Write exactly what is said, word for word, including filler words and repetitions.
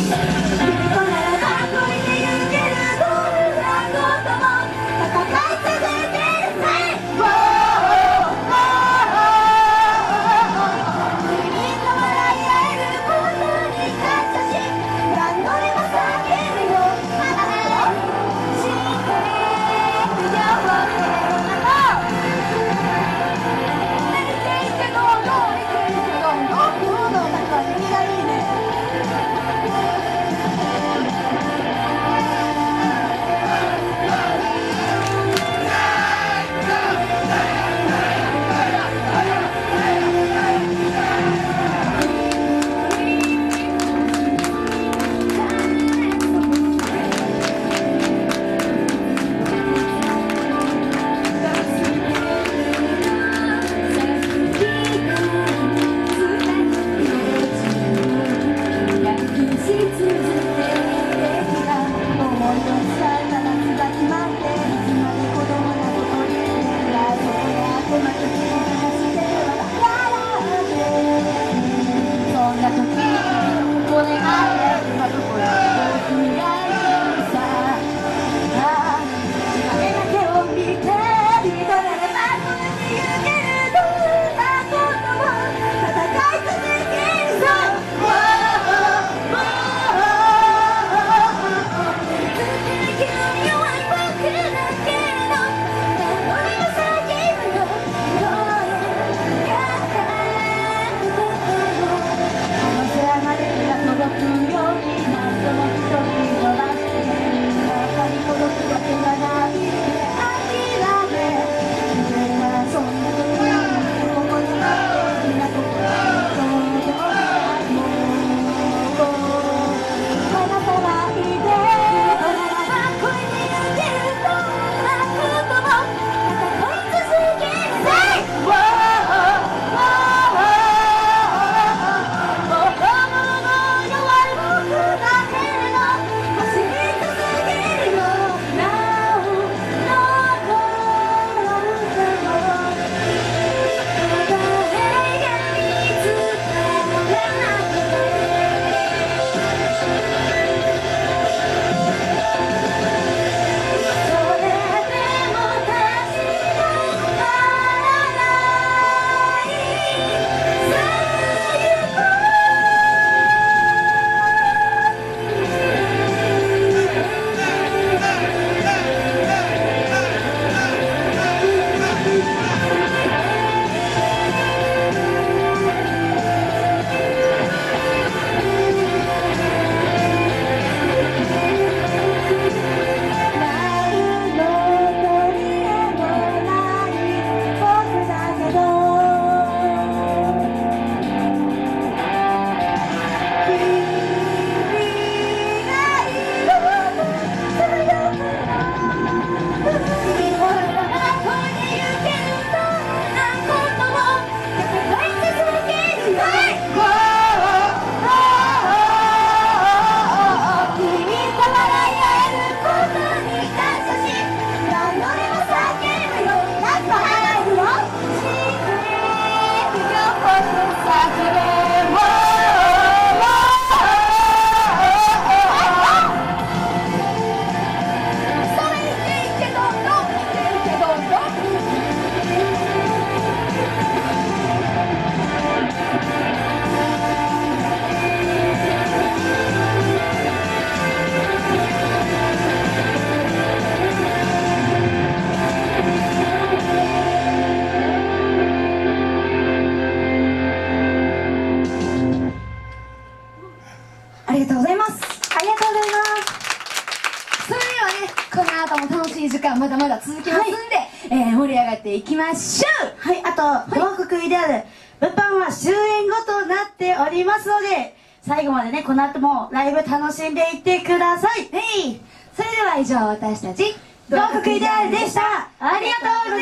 まだまだ続きますんで、はい、えー、盛り上がっていきましょう。 はい、あと同国イデアル物販は終演後となっておりますので、最後までね、この後もライブ楽しんでいってください。 はい、それでは以上、私たち同国イデアルでした。ありがとうございました。